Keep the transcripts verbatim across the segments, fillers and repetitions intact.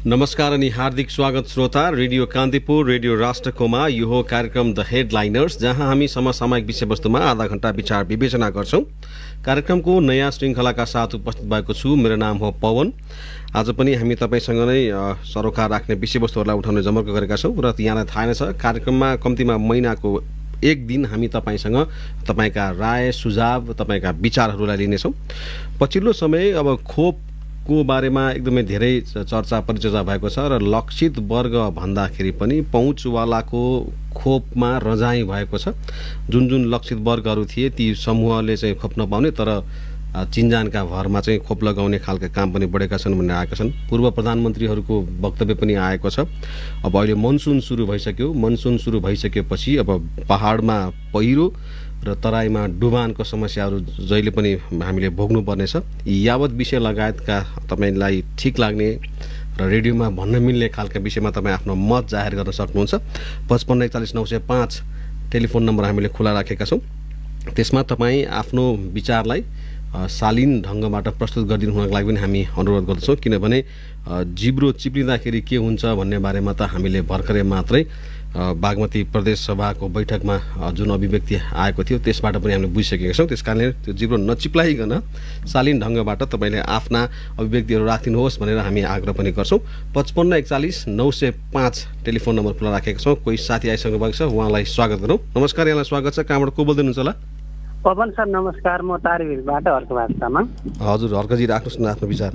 नमस्कार अनि हार्दिक स्वागत श्रोता। रेडियो कान्तिपुर, रेडियो राष्ट्रकोमा यो हो कार्यक्रम द हेडलाइनर्स, जहाँ हामी समसामयिक विषयवस्तुमा आधा घण्टा विचार विवेचना गर्छौं। कार्यक्रमको नयाँ श्रृङ्खलाका साथ उपस्थित भएको छु। मेरो नाम हो पवन। आज पनि हामी तपाईसँग नै सरोकार राख्ने विषयवस्तुहरूलाई उठाउने जमर्को गरेका छौं र यहाँलाई थाहा नै छ, कार्यक्रममा कम्तीमा महिनाको एक दिन हामी तपाईसँग तपाईका राय, सुझाव, तपाईका विचारहरूलाई लिनेछौं। पछिल्लो समय अब खोप को बारेमा एकदमै धेरै चर्चा परिचर्चा भएको छ र लक्षित वर्ग भन्दाखेरि पनि पहुँचवालाको खोपमा रजाई भएको छ। जुन जुन लक्षित वर्गहरू थिए ती समूहले चाहिँ खोप नपाउने तर चिन्जानका भरमा चाहिँ खोप लगाउने खालका काम पनि बढेका छन् भन्ने आएका छन्। पूर्व प्रधानमन्त्रीहरूको वक्तव्य पनि आएको छ। अब अहिले मनसुन सुरु भइसक्यो। मनसुन सुरु भइसकेपछि अब पहाडमा पहिरो र तराईमा डुबानको समस्याहरू जहिले पनि हामीले भोग्नु पर्नेछ। यावत विषय लगायतका तपाईलाई ठिक लाग्ने र रेडियोमा भन्न मिल्ने खालका विषयमा तपाईँ आफ्नो मत जाहेर गर्न सक्नुहुन्छ। पचपन्न एकचालिस नौ सय पाँच टेलिफोन नम्बर हामीले खुला राखेका छौँ। त्यसमा तपाईँ आफ्नो विचारलाई शालीन ढङ्गबाट प्रस्तुत गरिदिनु हुनको लागि पनि हामी अनुरोध गर्दछौँ। किनभने जिब्रो चिप्लिँदाखेरि के हुन्छ भन्ने बारेमा त हामीले भर्खरै मात्रै बागमती प्रदेश सभाको बैठकमा जुन अभिव्यक्ति आएको थियो त्यसबाट पनि हामीले बुझिसकेका छौँ। त्यसकारणले त्यो जिब्रो नचिप्लाइकन शालीन ढङ्गबाट तपाईँले आफ्ना अभिव्यक्तिहरू राखिदिनुहोस् भनेर हामी आग्रह पनि गर्छौँ। पचपन्न एकचालिस नौ सय पाँच टेलिफोन नम्बर खुला राखेका छौँ। कोही साथी आइसक्नु भएको छ, उहाँलाई स्वागत गरौँ। नमस्कार, यहाँलाई स्वागत छ। कहाँबाट को बोल्दै हुनुहुन्छ होला? पवन सर नमस्कार, म तारेभिरबाट हर्कबहादुर तामाङ। हजुर हर्कजी, राख्नुहोस् न आफ्नो विचार।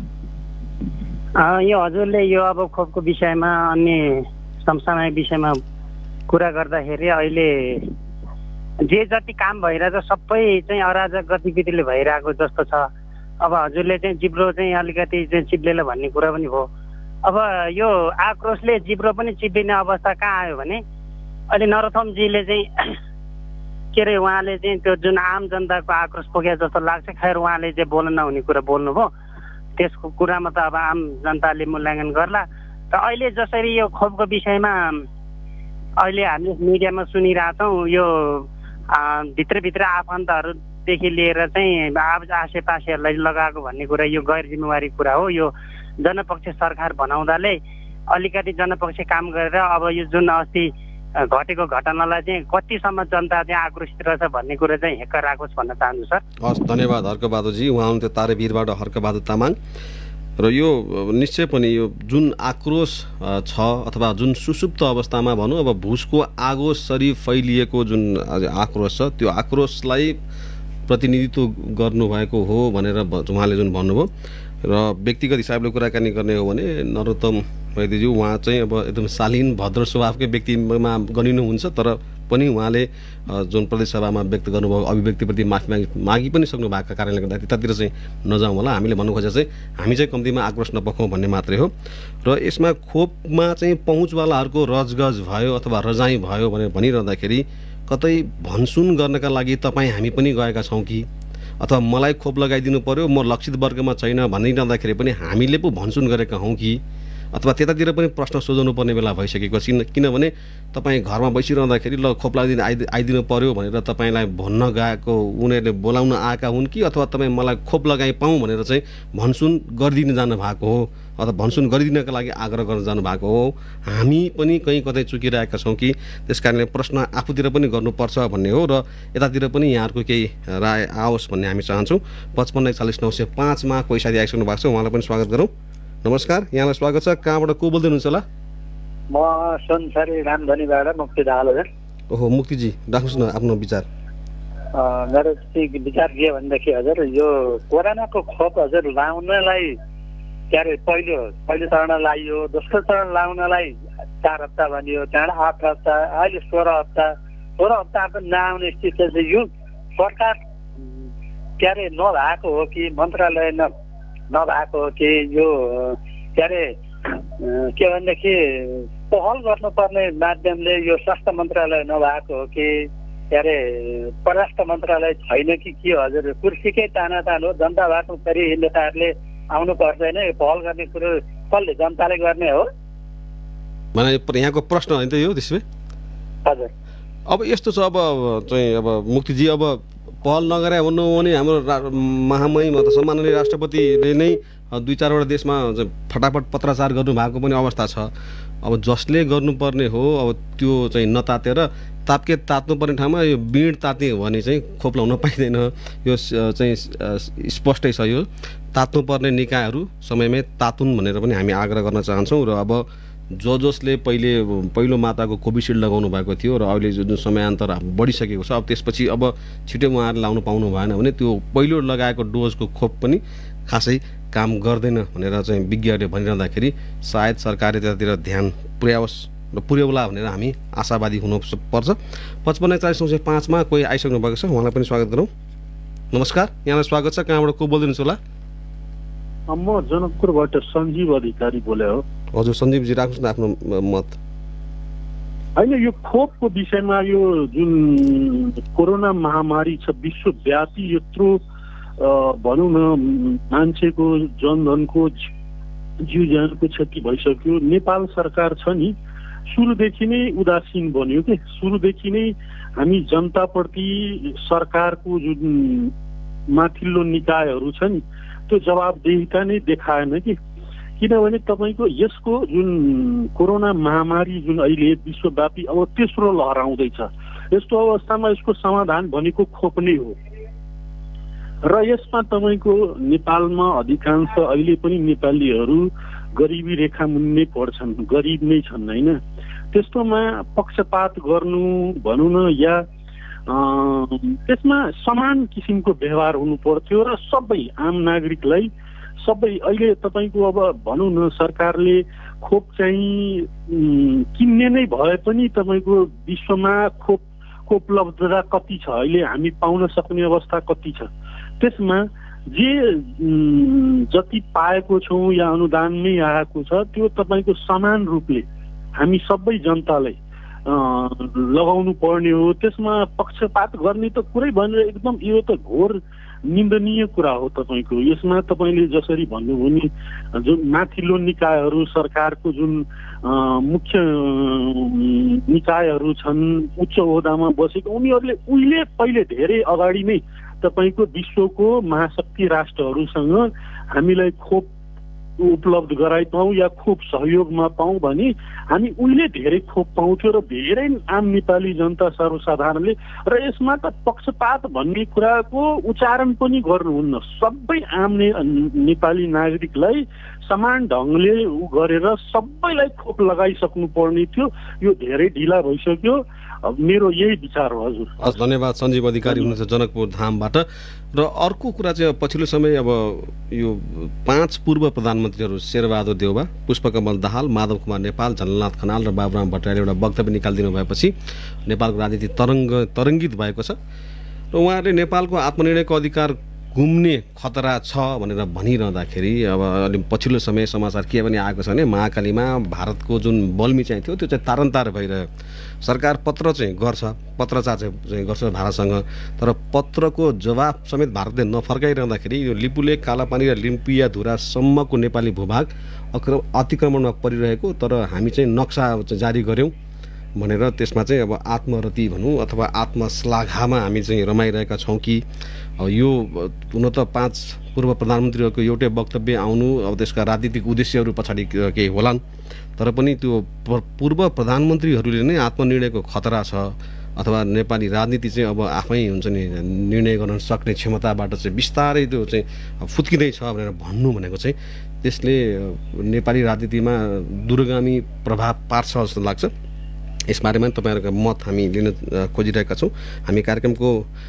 यो हजुरले यो अब खोपको विषयमा अन्य समसामयिक विषयमा कुरा गर्दाखेरि अहिले जे जति काम भइरहेछ सबै चाहिँ अराजक गतिविधिले भइरहेको जस्तो छ। अब हजुरले चाहिँ जिब्रो चाहिँ अलिकति चाहिँ चिप्लेर भन्ने कुरा पनि भयो। अब यो आक्रोशले जिब्रो पनि चिप्लिने अवस्था कहाँ आयो भने अहिले नरोत्तमजीले चाहिँ के अरे उहाँले चाहिँ त्यो जुन आम जनताको आक्रोश पुगे जस्तो लाग्छ। खैर उहाँले चाहिँ बोल्न नहुने कुरा बोल्नुभयो, त्यसको कुरामा त अब आम जनताले मूल्याङ्कन गर्ला। र अहिले जसरी यो खोपको विषयमा अहिले हामीले मिडियामा सुनिरहेछौँ, यो भित्रभित्र आफन्तहरूदेखि लिएर चाहिँ आसेपासेहरूलाई लगाएको भन्ने कुरा यो गैर जिम्मेवारी कुरा हो। यो जनपक्ष सरकार बनाउँदाले अलिकति जनपक्ष काम गरेर अब यो जुन अस्ति घटेको घटनालाई चाहिँ कतिसम्म जनता चाहिँ आक्रोशित रहेछ भन्ने कुरा चाहिँ हेक्क राखोस् भन्न चाहन्छु सर। हस्, धन्यवाद हर्कबहादुरजी। उहाँ हुनुहुन्थ्यो तारेभिरबाट हर्कबहादुर तामाङ। र यो निश्चय पनि यो जुन आक्रोश छ अथवा जुन सुसुप्त अवस्थामा भनौँ, अब भुसको आगो सरी फैलिएको जुन आक्रोश छ त्यो आक्रोशलाई प्रतिनिधित्व गर्नुभएको हो भनेर उहाँले जुन भन्नुभयो। र व्यक्तिगत हिसाबले कुराकानी गर्ने हो भने नरोत्तम वैद्यज्यू उहाँ चाहिँ अब एकदम शालीन भद्र स्वभावकै व्यक्तिमा गनिनुहुन्छ, तर पनि उहाँले जुन प्रदेशसभामा व्यक्त गर्नुभएको अभिव्यक्तिप्रति माफी मागी मागी पनि सक्नु भएको कारणले गर्दा त्यतातिर चाहिँ नजाउँ होला। हामीले भन्नु खोजेको चाहिँ हामी चाहिँ कम्तीमा आक्रोश नपखाउँ भन्ने मात्रै हो। र यसमा खोपमा चाहिँ पहुँचवालाहरूको रजगज भयो अथवा रजाई भयो भनेर भनिरहँदाखेरि कतै भनसुन गर्नका लागि तपाईँ हामी पनि गएका छौँ कि, अथवा मलाई खोप लगाइदिनु पर्यो म लक्षित वर्गमा छैन भनिरहँदाखेरि पनि हामीले पो भनसुन गरेका हौँ कि, अथवा त्यतातिर पनि प्रश्न सोध्नु पर्ने बेला भइसकेको छ। किनभने तपाईँ घरमा बसिरहँदाखेरि ल खोप लगाइदिनु आइ आइदिनु पर्यो भनेर तपाईँलाई भन्न गएको उनीहरूले बोलाउन आएका हुन् कि, अथवा तपाईँ मलाई खोप लगाइ पाऊँ भनेर चाहिँ भनसुन गरिदिन जानु भएको हो, अथवा भनसुन गरिदिनका लागि आग्रह गर्न जानु भएको हो। हामी पनि कहीँ कतै चुकिरहेका छौँ कि, त्यस कारणले प्रश्न आफूतिर पनि गर्नुपर्छ भन्ने हो र यतातिर पनि यहाँहरूको केही राय आओस् भन्ने हामी चाहन्छौँ। पचपन्न एकचालिस नौ सय पाँचमा कोही साथी आइसक्नु भएको छ, उहाँलाई पनि स्वागत गरौँ। नमस्कार, यहाँलाई स्वागत छ। कहाँबाट को बोल्दै हुनुहुन्छ होला? म सोनसरी रामधनीबाट मुक्ति दाहाल हजुर। ओहो मुक्तिजी, राख्नुहोस् न आफ्नो विचार। मेरो चाहिँ विचार के भनेदेखि हजुर यो कोरोनाको खोप हजुर लाउनलाई के अरे पहिलो पहिलो चरण लाइयो, दोस्रो चरण लाउनलाई चार हप्ता भनियो, त्यहाँबाट आठ हप्ता, अहिले सोह्र हप्ता सोह्र हप्ता पनि नआउने स्थिति छ। यो सरकार के अरे नभएको हो कि मन्त्रालय न नभएको हो कि यो के अरे के भनेदेखि पहल गर्नुपर्ने माध्यमले यो स्वास्थ्य मन्त्रालय नभएको हो कि के अरे परराष्ट्र मन्त्रालय छैन कि के हजुर? कुर्सीकै तानातान हो। जनता भएको फेरि नेताहरूले आउनु पर्दैन, यो पहल गर्ने कुरो कसले? जनताले गर्ने हो। भने यहाँको प्रश्न होइन त यो त्यसो भए? हजुर। अब यस्तो छ, अब चाहिँ अब मुक्तिजी अब पहल नगरे भन्नु हो भने हाम्रो महामहिम अथवा सम्माननीय राष्ट्रपतिले नै दुई चारवटा देशमा फटाफट पत्राचार गर्नुभएको पनि अवस्था छ। अब जसले गर्नुपर्ने हो अब त्यो चाहिँ नतातेर तापके तात्नुपर्ने ठाउँमा यो बिँड तात्ने हो भने चाहिँ खोप लाउन पाइँदैन। यो चाहिँ स्पष्टै छ। यो तात्नुपर्ने निकायहरू समयमै तातुन् भनेर पनि हामी आग्रह गर्न चाहन्छौँ। र अब जो जसले पहिले पहिलो माताको कोभिसिल्ड लगाउनु भएको थियो र अहिले जुन समयान्तर बढिसकेको छ अब त्यसपछि अब छिटो उहाँहरूले लाउनु पाउनु भएन भने त्यो पहिलो लगाएको डोजको खोप पनि खासै काम गर्दैन भनेर चाहिँ विज्ञहरूले भनिरहँदाखेरि सायद सरकारले त्यतातिर ध्यान पुर्याओस् र पुर्याउला भनेर हामी आशावादी हुनुपर्छ। पचपन्न चालिस नौ सय पाँचमा कोही आइसक्नु भएको छ, उहाँलाई पनि स्वागत गरौँ। नमस्कार, यहाँलाई स्वागत छ। कहाँबाट को बोलिदिनुहोस् होला? म जनकपुरबाट सञ्जीव अधिकारी बोले हो। हजुर सञ्जीवजी, राख्नुहोस् न आफ्नो मत। होइन, यो खोपको विषयमा यो जुन कोरोना महामारी छ विश्वव्यापी यत्रो भनौँ न मान्छेको जनधनको जीव ज्यानको क्षति भइसक्यो। नेपाल सरकार छ नि सुरुदेखि नै उदासीन बन्यो के। सुरुदेखि नै हामी जनताप्रति सरकारको जुन माथिल्लो निकायहरू छ नि त्यो जवाबदेहिता नै देखाएन कि। किनभने तपाईँको यसको जुन कोरोना महामारी जुन अहिले विश्वव्यापी अब तेस्रो लहर आउँदैछ, यस्तो अवस्थामा यसको समाधान भनेको खोप नै हो। र यसमा तपाईँको नेपालमा अधिकांश अहिले पनि नेपालीहरू गरिबी रेखा मुन्ने पर्छन्, गरिब नै छन् होइन। त्यस्तोमा पक्षपात गर्नु भनौँ न या त्यसमा समान किसिमको व्यवहार हुनु पर्थ्यो र सबै आम नागरिकलाई सबै अहिले तपाईँको अब भनौँ न सरकारले खोप चाहिँ किन्ने नै भए पनि तपाईँको विश्वमा खोपको उपलब्धता कति छ, अहिले हामी पाउन सक्ने अवस्था कति छ, त्यसमा जे जति पाएको छौँ या अनुदानमै आएको छ त्यो तपाईँको समान रूपले हामी सबै जनतालाई लगाउनु पर्ने हो। त्यसमा पक्षपात गर्ने त कुरै भनेर एकदम यो त घोर निन्दनीय कुरा हो। तपाईँको यसमा तपाईँले जसरी भन्नुभयो नि जुन माथिल्लो निकायहरू सरकारको जुन मुख्य निकायहरू छन् उच्च ओहदामा बसेको उनीहरूले उहिले पहिले धेरै अगाडि नै तपाईँको विश्वको महाशक्ति राष्ट्रहरूसँग हामीलाई खोप उपलब्ध गराइपाउँ या खोप सहयोगमा पाउँ भने हामी उहिले धेरै खोप पाउँथ्यो र धेरै आम नेपाली जनता सर्वसाधारणले। र यसमा त पक्षपात भन्ने कुराको उच्चारण पनि गर्नुहुन्न। सबै आम नेपाली नागरिकलाई समान ढङ्गले उ गरेर सबैलाई खोप लगाइसक्नु पर्ने थियो। यो धेरै ढिला भइसक्यो। मेरो यही विचार हो। हजुर हस्, धन्यवाद। सञ्जीव अधिकारी हुनुहुन्छ जनकपुर धामबाट। र अर्को कुरा चाहिँ पछिल्लो समय अब यो पाँच पूर्व प्रधानमन्त्रीहरू शेरबहादुर देउवा, पुष्पकमल दाहाल, माधव कुमार नेपाल, झलनाथ खनाल र बाबुराम भट्टराईले एउटा वक्तव्य निकालिदिनु भएपछि नेपालको राजनीति तरङ्ग तरङ्गित भएको छ र उहाँहरूले नेपालको आत्मनिर्णयको अधिकार गुम्ने खतरा छ भनेर भनिरहँदाखेरि अब अलि पछिल्लो समय समाचार के पनि आएको छ भने महाकालीमा भारतको जुन बल्मी चाहिँ थियो त्यो चाहिँ तारन्तार भइरह्यो। सरकार पत्र चाहिँ गर्छ, पत्रचार चाहिँ गर्छ भारतसँग, तर पत्रको जवाब समेत भारतले नफर्काइरहँदाखेरि यो लिपुलेक, कालापानी र लिम्पियाधुरासम्मको नेपाली भूभाग अतिक्रमणमा परिरहेको तर हामी चाहिँ नक्सा जारी गऱ्यौँ भनेर त्यसमा चाहिँ अब आत्मरति भनौँ अथवा आत्मश्लाघामा हामी चाहिँ रमाइरहेका छौँ कि यो हुन त पाँच पूर्व प्रधानमन्त्रीहरूको एउटै वक्तव्य आउनु अब त्यसका राजनीतिक उद्देश्यहरू पछाडि केही होलान्, तर पनि त्यो पूर्व प्रधानमन्त्रीहरूले नै आत्मनिर्णयको खतरा छ अथवा नेपाली राजनीति चाहिँ अब आफै हुन्छ नि निर्णय गर्न सक्ने क्षमताबाट चाहिँ बिस्तारै त्यो चाहिँ फुत्किँदैछ भनेर भन्नु भनेको चाहिँ त्यसले नेपाली राजनीतिमा दूरगामी प्रभाव पार्छ जस्तो लाग्छ। यसबारेमा तपाईँहरूको मत हामी लिन खोजिरहेका छौँ। हामी कार्यक्रमको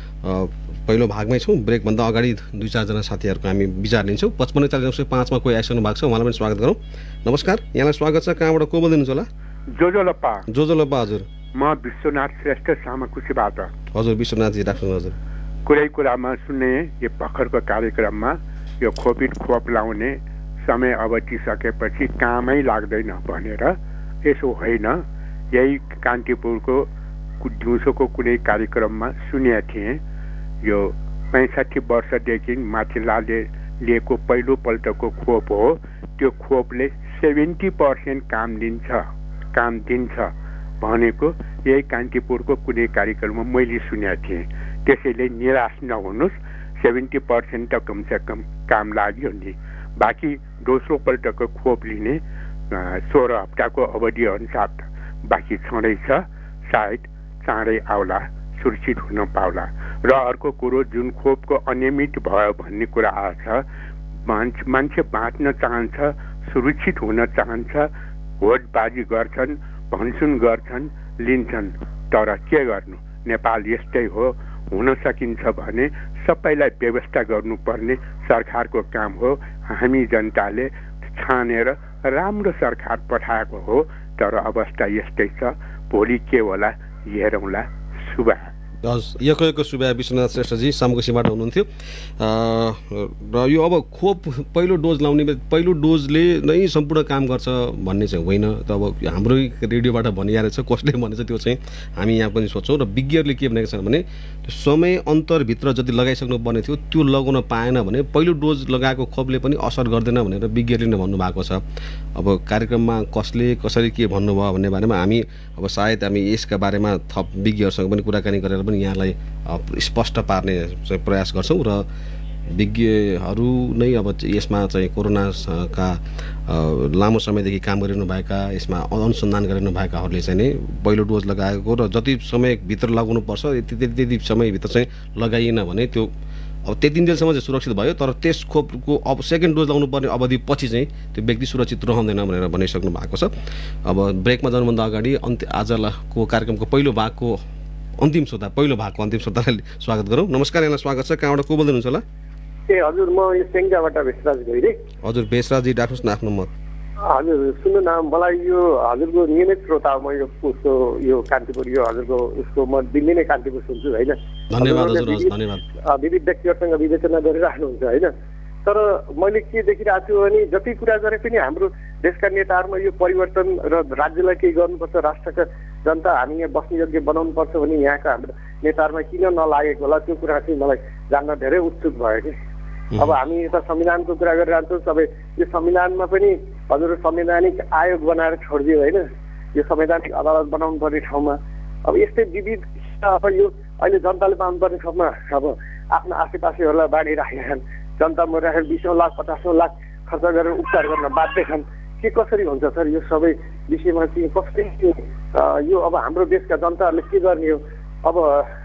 पहिलो भागमै छौँ। ब्रेकभन्दा अगाडि दुई चारजना साथीहरूको हामी विचार लिन्छौँ। पचपन्न चालिस नौ सय पाँचमा कोही आइसक्नु भएको छ, उहाँलाई पनि स्वागत गरौँ। नमस्कार, यहाँलाई स्वागत छ। कहाँबाट को बोलिदिनुहुन्छ होला? जोजोलप्पा। जोजोलप्पा हजुर। म विश्वनाथ श्रेष्ठ सामाकुसीबाट। हजुर विश्वनाथजी, राख्नु हजुर। कुरै कुरामा सुन्ने यो भर्खरको कार्यक्रममा यो कोभिड खोप लाउने समय अवधिसकेपछि कामै लाग्दैन भनेर, यसो होइन। यही कान्तिपुरको दिउँसोको कुनै कार्यक्रममा सुनेको थिएँ। यो पैँसठी वर्षदेखि माथिल्लाले लिएको पहिलोपल्टको खोप हो। त्यो खोपले सेभेन्टी पर्सेन्ट काम दिन्छ काम दिन्छ भनेको यही कान्तिपुरको कुनै कार्यक्रममा मैले सुनेको थिएँ। त्यसैले निराश नहुनुहोस्, सेभेन्टी पर्सेन्ट त कमसेकम काम लाग्यो नि। बाँकी दोस्रो पल्टको खोप लिने सोह्र हप्ताको अवधि अनुसार बाँकी छँदैछ, सायद चाँडै आउला, सुरक्षित हुन पाउला। र अर्को कुरो, जुन खोपको अनियमित भयो भन्ने कुरा आछ, मान्छे मान्छे बाँच्न चाहन्छ, सुरक्षित हुन चाहन्छ, होडबाजी गर्छन्, भनसुन गर्छन्, लिन्छन्। तर के गर्नु, नेपाल यस्तै हो। हुन सकिन्छ भने सबैलाई व्यवस्था गर्नुपर्ने सरकारको काम हो। हामी जनताले छानेर राम्रो सरकार पठाएको हो, तर अवस्था यस्तै छ। भोलि के होला हेरौँला। शुभ यको यको सुब्बा विश्वनाथ श्रेष्ठजी सामुकोसीबाट हुनुहुन्थ्यो। र यो अब खोप पहिलो डोज लाउने पहिलो डोजले नै सम्पूर्ण काम गर्छ भन्ने चाहिँ होइन। त अब हाम्रो रेडियोबाट भनिरहेको छ, कसले भनेछ त्यो चाहिँ हामी यहाँ पनि सोच्छौँ। र विज्ञहरूले के भनेको छ भने समय अन्तरभित्र जति लगाइसक्नु पर्ने थियो त्यो लगाउन पाएन भने पहिलो डोज लगाएको खोपले पनि असर गर्दैन भनेर विज्ञहरूले नै भन्नुभएको छ। अब कार्यक्रममा कसले कसरी के भन्नुभयो भन्ने बारेमा हामी अब सायद हामी यसका बारेमा थप विज्ञहरूसँग पनि कुराकानी गरेर पनि यहाँलाई स्पष्ट पार्ने चाहिँ प्रयास गर्छौँ। र विज्ञहरू नै अब यसमा चाहिँ कोरोनाका लामो समयदेखि काम गरिरहनुभएका, यसमा अनुसन्धान गरिरहनुभएकाहरूले चाहिँ नै पहिलो डोज लगाएको र जति समयभित्र लगाउनुपर्छ त्यति त्यति समयभित्र चाहिँ लगाइएन भने त्यो अब त्यति दिनसम्म चाहिँ सुरक्षित भयो, तर त्यस खोपको अब सेकेन्ड डोज लगाउनुपर्ने अवधि पछि चाहिँ त्यो व्यक्ति सुरक्षित रहँदैन भनेर भनिसक्नु भएको छ। अब ब्रेकमा जानुभन्दा अगाडि अन्त्य आजको कार्यक्रमको पहिलो भागको अन्तिम श्रोता पहिलो भागको अन्तिम श्रोतालाई स्वागत गरौँ। नमस्कार, यहाँलाई स्वागत छ। कहाँबाट को बोल्दै हुनुहुन्छ होला? ए हजुर, म यो सेङ्जाबाट भेषराज गइरे। हजुर भेषराजजी, राख्नुहोस् न आफ्नो मत। हजुर सुन्नु न, मलाई यो हजुरको नियमित श्रोता म यो उसको यो कान्तिपुर यो हजुरको उसको म दिल्ली नै कान्तिपुर सुन्छु होइन। धन्यवाद हजुर, धन्यवाद। विविध व्यक्तिहरूसँग विवेचना गरिराख्नुहुन्छ होइन। तर मैले के देखिरहेको छु भने जति कुरा गरे पनि हाम्रो देशका नेताहरूमा यो परिवर्तन र राज्यलाई केही गर्नुपर्छ, राष्ट्रका जनता हामी यहाँ बस्ने योग्य बनाउनुपर्छ भने यहाँका हाम्रो नेताहरूमा किन नलागेको होला त्यो कुरा चाहिँ मलाई जान्न धेरै उत्सुक भयो कि। अब हामी यता संविधानको कुरा गरिरहन्छौँ, सबै यो संविधानमा पनि हजुर संवैधानिक आयोग बनाएर छोडिदियो होइन, यो संवैधानिक अदालत बनाउनु पर्ने ठाउँमा। अब यस्तै विविध अब यो अहिले जनताले पाउनुपर्ने ठाउँमा अब आफ्नो आसेपासेहरूलाई बाँडिराखेका छन्। जनता मरिराखेर बिसौँ लाख पचासौँ लाख खर्च गरेर उपचार गर्न बाध्य छन्। के कसरी हुन्छ सर यो सबै विषयमा चाहिँ कसरी यो अब हाम्रो देशका जनताहरूले के गर्ने हो? अब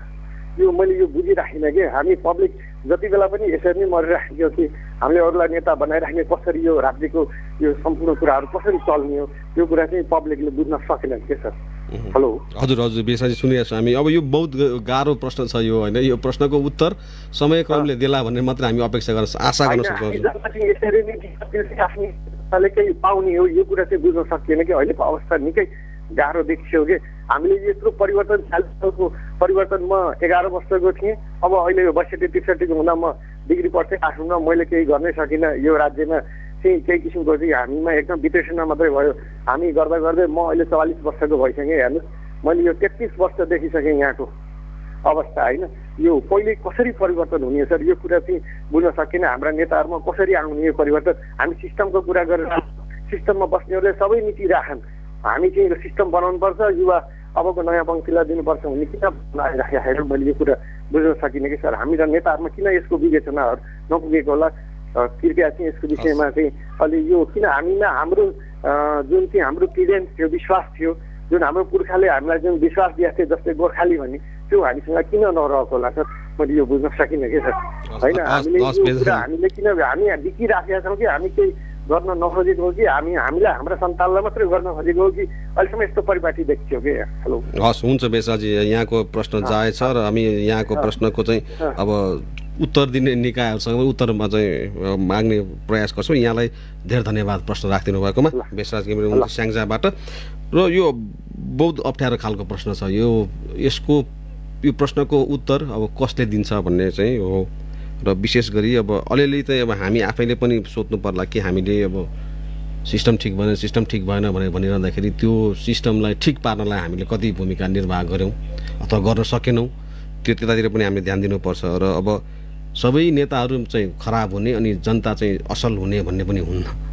यो मैले यो बुझिराखिनँ कि हामी पब्लिक जति बेला पनि यसरी नै मरिराखेको कि हामीले अरूलाई नेता बनाइराख्ने, कसरी यो राज्यको यो सम्पूर्ण कुराहरू कसरी चल्ने हो त्यो कुरा चाहिँ पब्लिकले बुझ्न सकेनन् के सर? हेलो हजुर हजुर बेसाजी सुनिरहेको छौँ हामी। अब यो बहुत गाह्रो प्रश्न छ यो होइन, यो प्रश्नको उत्तर समयक्रमले देला भन्ने मात्र हामी अपेक्षा गर्न आशा गर्न सक्छौँ। यसरी नै आफ्नै केही पाउने हो यो कुरा चाहिँ बुझ्न सकिएन कि अहिलेको अवस्था निकै गाह्रो देखियो कि हामीले यत्रो परिवर्तन चालिस सालको परिवर्तन म एघार वर्षको थिएँ, अब अहिले यो बैसठी त्रिसठीको हुँदा म डिग्री पढ्थेँ काठमाडौँमा, मैले केही गर्नै सकिनँ। यो राज्यमा चाहिँ केही किसिमको चाहिँ हामीमा एकदम विश्लेषण मात्रै भयो। हामी गर्दा गर्दै म अहिले चौवालिस वर्षको भइसकेँ। हेर्नुहोस् मैले यो तेत्तिस वर्ष देखिसकेँ यहाँको अवस्था होइन। यो पहिले कसरी परिवर्तन हुने सर यो कुरा चाहिँ बुझ्न सकिएन। हाम्रा नेताहरूमा कसरी आउने यो परिवर्तन? हामी सिस्टमको कुरा गरेर सिस्टममा बस्नेहरूले सबै नीति राखन्, हामी चाहिँ यो सिस्टम बनाउनुपर्छ, युवा अबको नयाँ पङ्क्तिलाई दिनुपर्छ भन्ने किन आइराखेर मैले यो कुरा बुझ्न सकिनँ कि सर हामीरा नेताहरूमा किन यसको विवेचनाहरू नपुगेको होला? कृपया चाहिँ यसको विषयमा चाहिँ अलि यो किन हामीमा हाम्रो जुन चाहिँ हाम्रो क्रिडेन्स थियो, विश्वास थियो, जुन हाम्रो पुर्खाले हामीलाई जुन विश्वास दिएको थियो जस्तै गोर्खाली भन्ने, त्यो हामीसँग किन नरहेको होला सर? मैले यो बुझ्न सकिनँ कि सर होइन। हामीले यो कुरा हामीले किन हामी बिकिराखेका छौँ कि हामी केही गर्न नखोजेको हो कि हामी हामीलाई हाम्रा सन्तानलाई मात्रै गर्न खोजेको हो कि अहिलेसम्म यस्तो परिपाटी देखियो कि? हेलो हस् हुन्छ बेसाजी, यहाँको प्रश्न जायज छ र हामी यहाँको प्रश्नको चाहिँ अब उत्तर दिने निकायहरूसँग उत्तरमा चाहिँ माग्ने प्रयास गर्छौँ। यहाँलाई धेरै धन्यवाद प्रश्न राखिदिनु भएकोमा बेसराज घिमिरे स्याङ्जाबाट। र यो बहुत अप्ठ्यारो खालको प्रश्न छ यो, यसको यो प्रश्नको उत्तर अब कसले दिन्छ भन्ने चाहिँ हो। र विशेष गरी अब अलिअलि चाहिँ अब हामी आफैले पनि सोध्नु पर्ला कि हामीले अब सिस्टम ठिक भएन सिस्टम ठिक भएन भनेर भनिरहँदाखेरि त्यो सिस्टमलाई ठिक पार्नलाई हामीले कति भूमिका निर्वाह गऱ्यौँ अथवा गर्न सकेनौँ त्यो त्यतातिर पनि हामीले ध्यान दिनुपर्छ। र अब सबै नेताहरू चाहिँ खराब हुने अनि जनता चाहिँ असल हुने भन्ने पनि हुन्न।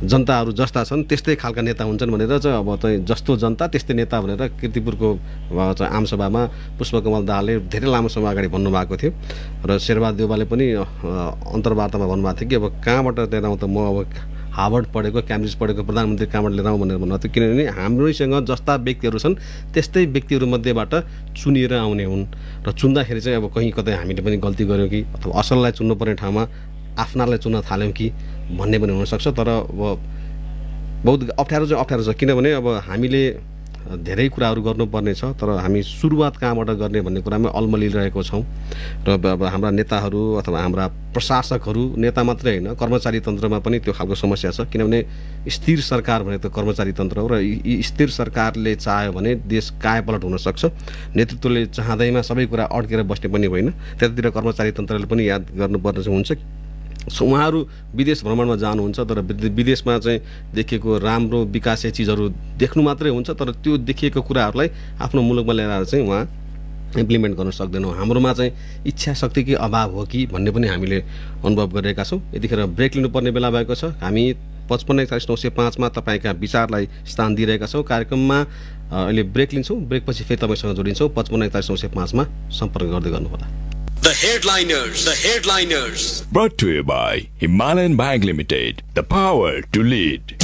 जनताहरू जस्ता छन् त्यस्तै खालका नेता हुन्छन् भनेर चाहिँ अब चाहिँ जस्तो जनता त्यस्तै नेता भनेर कीर्तिपुरको चाहिँ आमसभामा पुष्पकमल दाहालले धेरै लामो समय अगाडि भन्नुभएको थियो र शेरबहादुर देउवाले पनि अन्तर्वार्तामा भन्नुभएको थियो कि अब कहाँबाट लिएर आउँ त म अब हार्वर्ड पढेको क्याम्ब्रिज पढेको प्रधानमन्त्री कहाँबाट लिएर आउँ भनेर भन्नुभएको थियो किनभने हाम्रैसँग जस्ता व्यक्तिहरू छन् त्यस्तै व्यक्तिहरूमध्येबाट चुनिएर आउने हुन् र चुन्दाखेरि चाहिँ अब कहीँ कतै हामीले पनि गल्ती गऱ्यौँ कि अथवा असललाई चुन्नुपर्ने ठाउँमा आफ्नालाई चुन्न थाल्यौँ कि भन्ने पनि हुनसक्छ तर अब बहुत अप्ठ्यारो चाहिँ अप्ठ्यारो छ किनभने अब हामीले धेरै कुराहरू गर्नुपर्ने छ तर हामी सुरुवात कहाँबाट गर्ने भन्ने कुरामा अल्मलिरहेको छौँ र अब हाम्रा नेताहरू अथवा हाम्रा प्रशासकहरू नेता मात्रै होइन कर्मचारी तन्त्रमा पनि त्यो खालको समस्या छ किनभने स्थिर सरकार भनेको त कर्मचारी तन्त्र हो र यी स्थिर सरकारले चाह्यो भने देश कायापलट हुनसक्छ नेतृत्वले चाहँदैमा सबै कुरा अड्केर बस्ने पनि होइन त्यतातिर कर्मचारी तन्त्रले पनि याद गर्नुपर्ने हुन्छ उहाँहरू विदेश भ्रमणमा जानुहुन्छ तर विदेशमा चाहिँ देखिएको राम्रो विकासे चिजहरू देख्नु मात्रै हुन्छ तर त्यो देखिएको कुराहरूलाई आफ्नो मुलुकमा ल्याएर चाहिँ उहाँ इम्प्लिमेन्ट गर्न सक्दैनौँ हाम्रोमा चाहिँ इच्छा शक्तिकै अभाव हो कि भन्ने पनि हामीले अनुभव गरिरहेका छौँ यतिखेर ब्रेक लिनुपर्ने बेला भएको छ हामी पचपन्न एकचालिस नौ सय पाँचमा तपाईँका विचारलाई स्थान दिइरहेका छौँ कार्यक्रममा अहिले ब्रेक लिन्छौँ ब्रेकपछि फेरि तपाईँसँग जोडिन्छौँ पचपन्न एकचालिस नौ सय पाँचमा सम्पर्क गर्दै गर्नुहोला The Headliners, The Headliners. Brought to you by Himalayan Bank Limited, the power to lead.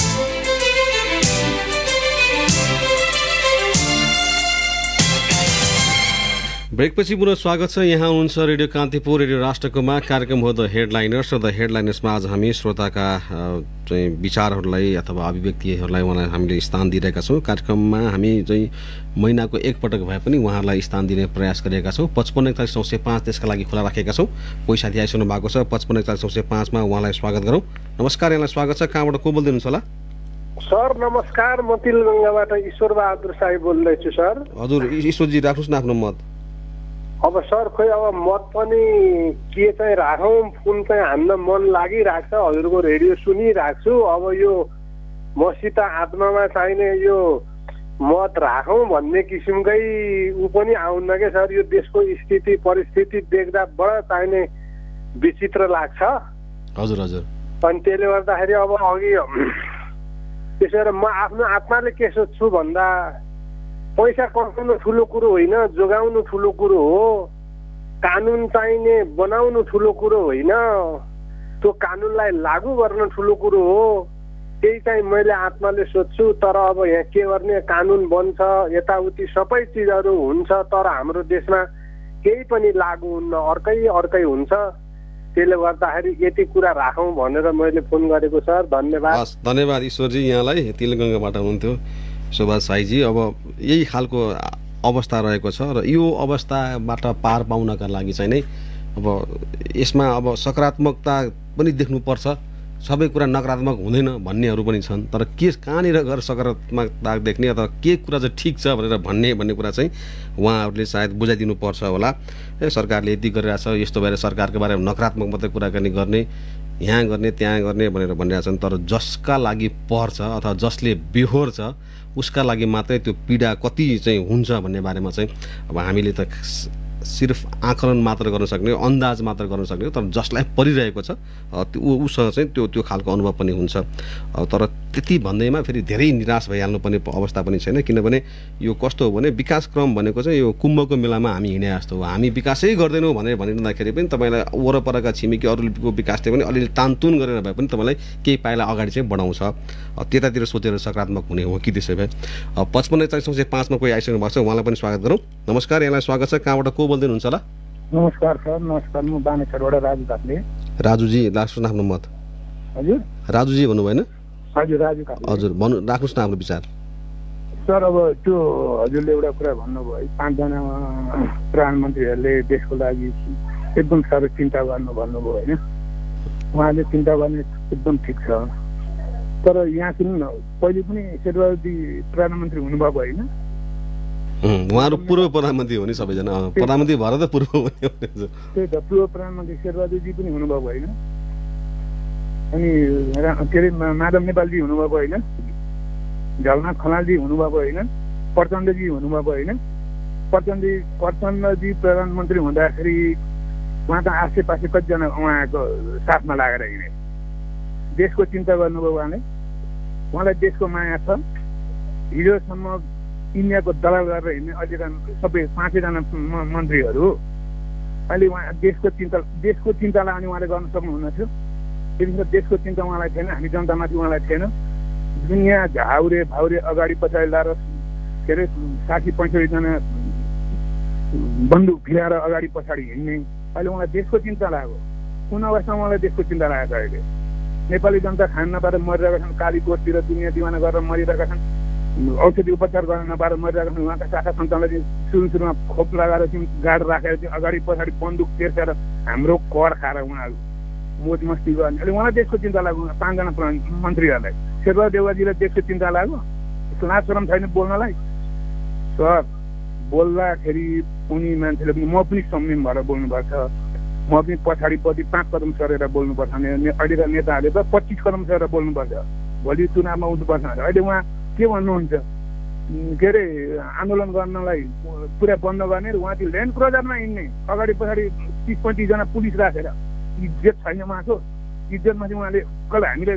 ब्रेकपछि पुनः स्वागत छ यहाँ हुनुहुन्छ रेडियो कान्तिपुर रेडियो राष्ट्रकोमा कार्यक्रम हो द हेडलाइनर्स र द हेडलाइनर्समा आज हामी श्रोताका चाहिँ विचारहरूलाई अथवा अभिव्यक्तिहरूलाई उहाँलाई हामीले स्थान दिइरहेका छौँ कार्यक्रममा हामी चाहिँ महिनाको एकपटक भए पनि उहाँहरूलाई स्थान दिने प्रयास गरेका छौँ पचपन्न एकचालिस नौ सय पाँच त्यसका लागि खुला राखेका छौँ कोही साथी आइसक्नु भएको छ पचपन्न एकचालिस नौ सय पाँचमा उहाँलाई स्वागत गरौँ नमस्कार यहाँलाई स्वागत छ कहाँबाट को बोल्दै हुनुहुन्छ होला सर नमस्कार म तिलगङ्गाबाट ईश्वर बहादुर साई बोल्दैछु सर हजुर ईश्वरजी राख्नुहोस् न आफ्नो मत अब सर खोइ अब मत पनि के चाहिँ राखौँ कुन चाहिँ हान्न मन लागिरहेको छ हजुरको रेडियो सुनिरहेको छु अब यो मसित आत्मामा चाहिने यो मत राखौँ भन्ने किसिमकै ऊ पनि आउन्न क्या सर यो देशको स्थिति परिस्थिति देख्दा बडा चाहिने विचित्र लाग्छ हजुर हजुर अनि त्यसले गर्दाखेरि अब अघि त्यसो भएर म आफ्नो आत्माले के सोच्छु भन्दा पैसा कमाउनु ठुलो कुरो होइन जोगाउनु ठुलो कुरो हो कानुन चाहिने बनाउनु ठुलो कुरो होइन त्यो कानुनलाई लागू गर्न ठुलो कुरो हो त्यही चाहिँ मैले आत्माले सोध्छु तर अब यहाँ के गर्ने कानुन बन्छ यताउति सबै चिजहरू हुन्छ तर हाम्रो देशमा केही पनि लागू हुन्न अर्कै अर्कै हुन्छ त्यसले गर्दाखेरि यति कुरा राखौँ भनेर मैले फोन गरेको सर धन्यवाद धन्यवाद ईश्वरजी यहाँलाई तिलगङ्गाबाट हुनुहुन्थ्यो सुभाष साईजी अब यही खालको अवस्था रहेको छ र यो अवस्थाबाट पार पाउनका लागि चाहिँ नै अब यसमा अब सकारात्मकता पनि देख्नुपर्छ सबै कुरा नकारात्मक हुँदैन भन्नेहरू पनि छन् तर के कहाँनिर गएर सकारात्मकता देख्ने अथवा के कुरा चाहिँ ठिक छ भनेर भन्ने भन्ने कुरा चाहिँ उहाँहरूले सायद बुझाइदिनु पर्छ होला ए सरकारले यति गरिरहेछ यस्तो भएर सरकारको बारेमा नकारात्मक मात्रै कुराकानी गर्ने यहाँ गर्ने त्यहाँ गर्ने भनेर भनिरहेछन् तर जसका लागि पर्छ अथवा जसले बेहोर्छ उसका लागि मात्रै त्यो पीडा कति चाहिँ हुन्छ भन्ने बारेमा चाहिँ अब हामीले त सिर्फ आकलन मात्र गर्न सक्ने अन्दाज मात्र गर्न सक्ने तर जसलाई परिरहेको छ उसँग चाहिँ त्यो त्यो खालको अनुभव पनि हुन्छ तर त्यति भन्दैमा फेरि धेरै निराश भइहाल्नुपर्ने अवस्था पनि छैन किनभने यो कस्तो हो भने विकास क्रम भनेको चाहिँ यो कुम्भको मेलामा हामी हिँडे जस्तो हो हामी विकासै गर्दैनौँ भनेर भनिरहँदाखेरि पनि तपाईँलाई वरपरका छिमेकी अरूको विकासले पनि अलिअलि तानतुन गरेर भए पनि तपाईँलाई केही पाइला अगाडि चाहिँ बढाउँछ त्यतातिर सोचेर सकारात्मक हुने हो कि त्यसै भए पचपन्न चालिस सय पाँचमा कोही आइसक्नु भएको छ उहाँलाई पनि स्वागत गरौँ नमस्कार यहाँलाई स्वागत छ कहाँबाट को बोल्दै हुनुहुन्छ होला नमस्कार सर नमस्कार म बानेश्वरबाट राजु काप्ले राजुजी राख्नुहोस् न आफ्नो मत हजुर राजुजी भन्नु भएन हजुर राजु काप्ले हजुर भन्नु राख्नुहोस् न आफ्नो विचार सर अब त्यो हजुरले एउटा कुरा भन्नुभयो है पाँचजना प्रधानमन्त्रीहरूले देशको लागि एकदम साह्रो चिन्ता गर्नु भन्नुभयो होइन उहाँले चिन्ता गर्ने एकदम ठिक छ तर यहाँ सुन्नु न पहिले पनि शेरबहादुरजी प्रधानमन्त्री हुनुभएको होइन उहाँहरू पूर्व प्रधानमन्त्री हो नि सबैजना प्रधानमन्त्री भएर त पूर्व त्यही त पूर्व प्रधानमन्त्री शेरबहादुरजी पनि हुनुभएको होइन अनि के अरे माधव नेपालजी हुनुभएको होइन झलनाथ खनालजी हुनुभएको होइन प्रचण्डजी हुनुभएको होइन प्रचण्डजी प्रचण्डजी प्रधानमन्त्री हुँदाखेरि उहाँ त आसेपासे कतिजना उहाँको साथमा लागेर हिँडे देशको चिन्ता गर्नुभयो उहाँले उहाँलाई देशको माया छ। हिजोसम्म इन्डियाको दलाल गरेर हिँड्ने अहिलेका सबै पाँचैजना मन्त्रीहरू अहिले उहाँ देशको चिन्ता देशको चिन्तालाई अनि उहाँले गर्न सक्नुहुन्न थियो। त्यतिखेर देशको चिन्ता उहाँलाई थिएन, हामी जनतामाथि उहाँलाई थिएन। दुनियाँ झाउरे भाउरे अगाडि पछाडि लाएर के अरे साठी पैँसठीजना बन्दुक भिराएर अगाडि पछाडि हिँड्ने अहिले उहाँलाई देशको चिन्ता लाग्यो। कुन अवस्थामा उहाँलाई देशको चिन्ता लागेको छ? अहिले नेपाली जनता खान नपाएर मरिरहेका छन्, कालीकोटतिर दुनियाँ दिवाना गरेर मरिरहेका छन्, औषधि उपचार गर्न नपाएर मरिरहेका छन्। उहाँका शाखा सन्तानलाई सुरु सुरुमा खोप लगाएर चाहिँ गाड राखेर चाहिँ अगाडि पछाडि बन्दुक तेर्सेर हाम्रो कर खाएर उहाँहरू मोज मस्ती गर्ने। अहिले उहाँलाई देशको चिन्ता लाग्यो। पाँचजना मन्त्रीहरूलाई शेरबहादुर देउवाजीलाई देशको चिन्ता लाग्यो। लाज शरम छैन बोल्नलाई? सर बोल्दाखेरि उनी मान्छेले पनि म पनि संयम भएर बोल्नुपर्छ, म पनि पछाडिपट्टि पाँच कदम सरेर बोल्नुपर्छ भने अहिलेका नेताहरूले त पच्चिस कदम सरेर बोल्नुपर्छ। भोलि चुनावमा उठ्नुपर्छ भने अहिले उहाँ के भन्नुहुन्छ? के अरे आन्दोलन गर्नलाई पुरा बन्द गर्ने र उहाँ चाहिँ ल्यान्ड क्रुजरमा हिँड्ने, अगाडि पछाडि तिस पैँतिसजना पुलिस राखेर। इज्जत छैन उहाँको। इज्जतमा चाहिँ उहाँले कहिले हामीले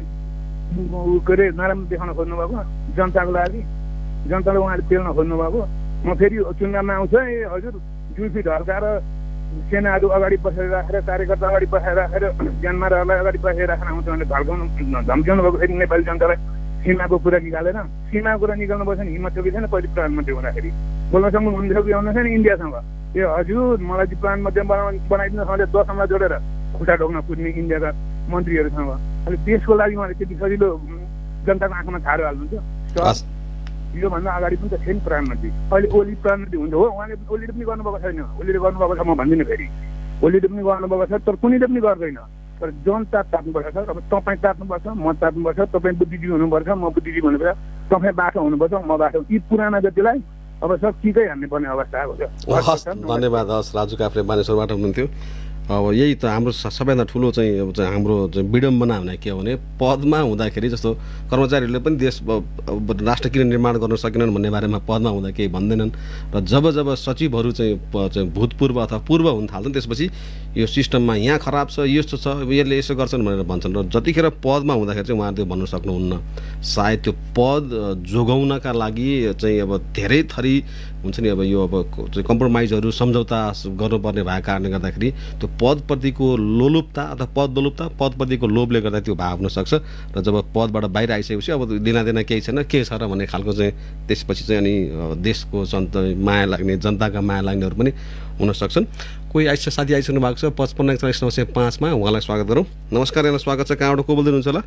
के अरे नराम्रो देखाउन खोज्नुभएको जनताको लागि, जनतालाई उहाँले पेल्न खोज्नुभएको। म फेरि चुनावमा आउँछ है हजुर जुल्फी ढल्काएर सेनाहरू अगाडि पछाडि राखेर कार्यकर्ता अगाडि पछाडि राखेर ज्यानमाराहरूलाई अगाडि पछाडि राखेर आउँछ भने ढल्काउनु धम्क्याउनु भएको फेरि नेपाली जनतालाई सीमाको कुरा निकालेर। सीमाको कुरा निकाल्नु पर्छ नि, हिम्मत थियो कि छैन पहिले प्रधानमन्त्री हुँदाखेरि बोल्न सक्नुहुन्थ्यो कि आउनु छैन इन्डियासँग? ए हजुर मलाई चाहिँ प्रधानमन्त्री बनाउनु बनाइदिनु मैले दसौँलाई जोडेर खुट्टा ढोक्न पुग्ने इन्डियाका मन्त्रीहरूसँग। अहिले देशको लागि उहाँले त्यति सजिलो जनताको आँखामा छाडो हाल्नुहुन्छ। योभन्दा अगाडि पनि त थिएन प्रधानमन्त्री। अहिले ओली प्रधानमन्त्री हुन्छ हो, उहाँले ओलीले पनि गर्नुभएको छैन। ओलीले गर्नुभएको छ म भन्दिनँ फेरि, ओलीले पनि गर्नुभएको छ तर कुनैले पनि गर्दैन। तर जनता ताप्नुपर्छ सर। अब तपाईँ ताप्नुपर्छ, म ताप्नुपर्छ, तपाईँ बुद्धिजीवी हुनुपर्छ, म बुद्धिजीवी हुनुपर्छ, तपाईँ बाटो हुनुपर्छ, म बाटो। यी पुराना जतिलाई अब सब ठिकै हान्ने पर्ने अवस्था आएको छ। धन्यवाद। हस्, राजु काफ्रे बानेश्वरबाट हुनुहुन्थ्यो। अब यही त हाम्रो सबैभन्दा ठुलो चाहिँ अब चाहिँ हाम्रो चाहिँ विडम्बना हुने के हो भने पदमा हुँदाखेरि जस्तो कर्मचारीहरूले पनि देश राष्ट्र किन निर्माण गर्न सकेनन् भन्ने बारेमा पदमा हुँदा केही भन्दैनन् र जब जब सचिवहरू चाहिँ भूतपूर्व अथवा पूर्व हुन थाल्छन् त्यसपछि यो सिस्टममा यहाँ खराब छ, यस्तो छ, यसले यसो गर्छन् भनेर भन्छन् र जतिखेर पदमा हुँदाखेरि चाहिँ उहाँहरूले भन्न सक्नुहुन्न। सायद त्यो पद जोगाउनका लागि चाहिँ अब धेरै थरी हुन्छ नि, अब यो अब कम्प्रोमाइजहरू सम्झौता गर्नुपर्ने भएको कारणले गर्दाखेरि त्यो पदप्रतिको लोलुपता अथवा पद लोलुपता पदप्रतिको लोभले गर्दा त्यो भाव हुन सक्छ र जब पदबाट बाहिर आइसकेपछि अब दिनादिना केही छैन के छ र भन्ने खालको चाहिँ त्यसपछि चाहिँ अनि देशको जनता माया लाग्ने जनताका माया लाग्नेहरू पनि हुन सक्छन्। कोही आइस साथी आइसक्नु भएको छ पचपन्न एकचालिस नौ सय पाँचमा, उहाँलाई स्वागत गरौँ। नमस्कार, यहाँ स्वागत छ। कहाँबाट को बोल्दै हुनुहुन्छ होला?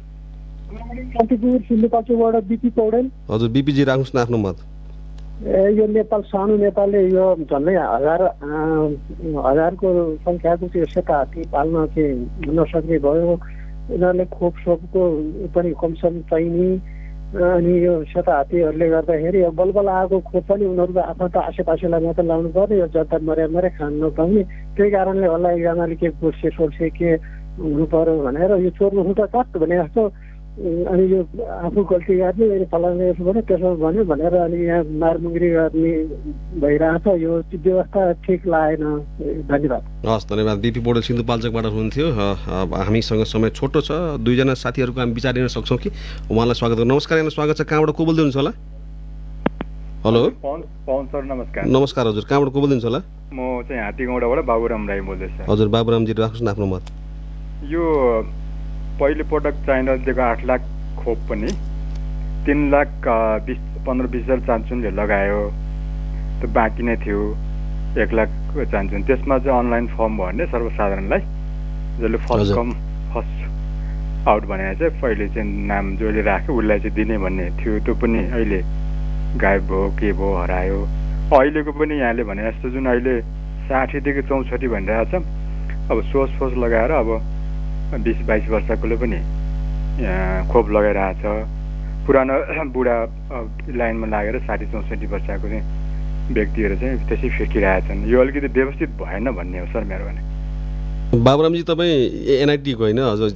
हजुर बिपीजी राख्नुहोस् न आफ्नो मत। ए यो नेपाल सानो नेपालले यो झन्डै हजार हजारको सङ्ख्याको त्यो सेता हात्ती पाल्न चाहिँ नसक्ने भयो। यिनीहरूले खोप सोपको पनि कमिसन चाहिने अनि यो सेता हात्तीहरूले गर्दाखेरि बलबल आएको खोप पनि उनीहरूको आफ्नो त आसेपासेलाई मात्र लाउनु पर्ने, यो जनता मर्या मर्या खान नपाउने। त्यही कारणले होला एकजनाले के गोर्से सोर्से के हुनु पर्यो भनेर यो चोर्नु खुट्टा काट भने जस्तो अनि यो आफू गल्ती गर्ने फलाउने यसो भन्यो त्यसो भन्यो भनेर अनि यहाँ मारमुङ्गिरी गर्ने भइरहेछ। यो व्यवस्था ठिक लागेन। धन्यवाद। हस्, धन्यवाद। बिपी पौडेल सिन्धुपाल्चोकबाट हुनुहुन्थ्यो। हामीसँग समय छोटो छ, दुईजना साथीहरूको हामी विचार लिन सक्छौँ कि? उहाँलाई स्वागत गर्नु। नमस्कार, यहाँ स्वागत छ। कहाँबाट को बोल्दै हुनुहुन्छ होला? हेलो पवन सर नमस्कार। नमस्कार हजुर, कहाँबाट को बोल्दै हुनुहुन्छ होला? म चाहिँ हात्तीगाउँडाबाट बाबुराम राई बोल्दैछु। हजुर बाबुरामजी राख्नुहोस् न आफ्नो मत। यो पहिलो पटक चाइना दिएको आठ लाख खोप पनि तिन लाख बिस पन्ध्र बिस हजार चान्चुनले लगायो, त्यो बाँकी नै थियो एक लाख चान्चुन। त्यसमा चाहिँ अनलाइन फर्म भर्ने सर्वसाधारणलाई, जसले फर्स्ट कम फर्स्ट आउट भनेर चाहिँ पहिले चाहिँ नाम जसले राख्यो उसलाई चाहिँ दिने भन्ने थियो। त्यो पनि अहिले गायब भयो, के भयो, हरायो। अहिलेको पनि यहाँले भने जस्तो जुन अहिले साठीदेखि चौसठी भनिरहेछ, अब सोच सोच लगाएर अब बिस बाइस वर्षकोले पनि खोप लगाइरहेछ। पुरानो बुढा लाइनमा लागेर साठी चौसठी वर्षको चाहिँ व्यक्तिहरू चाहिँ त्यसै फिर्किरहेछन्। यो अलिकति व्यवस्थित भएन भन्ने हो सर मेरो भने। बाबुरामजी तपाईँ एनआइटीको होइन? हजुर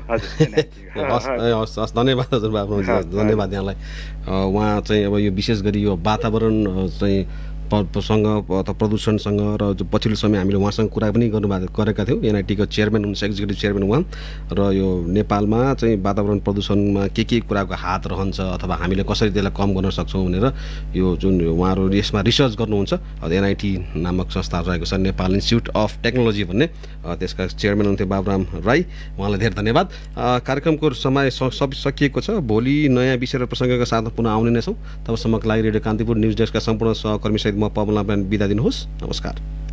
हस् हस्, धन्यवाद हजुर बाबुरामजी, धन्यवाद यहाँलाई। उहाँ चाहिँ अब यो विशेष गरी यो वातावरण चाहिँ सँग अथवा प्रदूषणसँग र जो पछिल्लो समय हामीले उहाँसँग कुरा पनि गर्नु गरेका थियौँ। एनआइटीको चेयरम्यान हुनुहुन्छ, एक्जिक्युटिभ चेयरम्यान उहाँ। र यो नेपालमा चाहिँ वातावरण प्रदूषणमा के के कुराको हात रहन्छ अथवा हामीले कसरी त्यसलाई कम गर्न सक्छौँ भनेर यो जुन उहाँहरू यसमा रिसर्च गर्नुहुन्छ। एनआइटी नामक संस्था रहेको छ, नेपाल इन्स्टिच्युट अफ टेक्नोलोजी भन्ने, त्यसका चेयरम्यान हुन्थ्यो बाबुराम राई। उहाँलाई धेरै धन्यवाद। कार्यक्रमको समय सब सकिएको छ। भोलि नयाँ विषय र प्रसङ्गका साथमा पुनः आउने नै छौँ। तबसम्मको लागि रेडियो कान्तिपुर न्युज डेस्कका सम्पूर्ण सहकर्मीसहित म पवन लाम्पाने बिदा दिनुहोस्। नमस्कार।